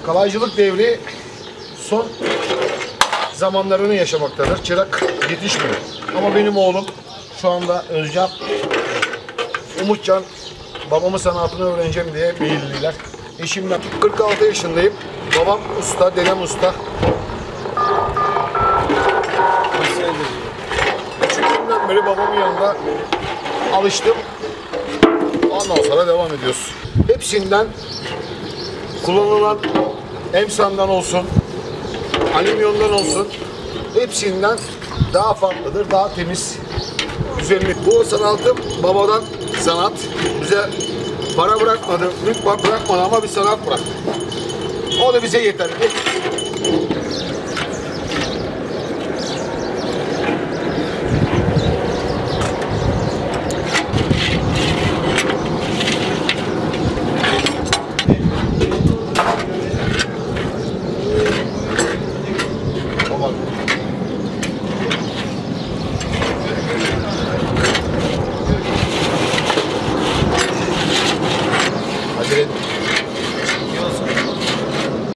Kalaycılık devri son zamanlarını yaşamaktadır. Çırak yetişmiyor. Ama benim oğlum şu anda Özcan, Umutcan, babamın sanatını öğreneceğim diye meyilliler. Eşimden 46 yaşındayım. Babam usta, dedem usta. Küçüklüğümden beri babamın yanında alıştım. Ondan sonra devam ediyoruz. Hepsinden kullanılan emsandan olsun, alüminyondan olsun, hepsinden daha farklıdır, daha temiz, güzellik. Bu sanatım babadan sanat. Bize para bırakmadı, mülk bırakmadı ama bir sanat bıraktı. O da bize yeterli. Acele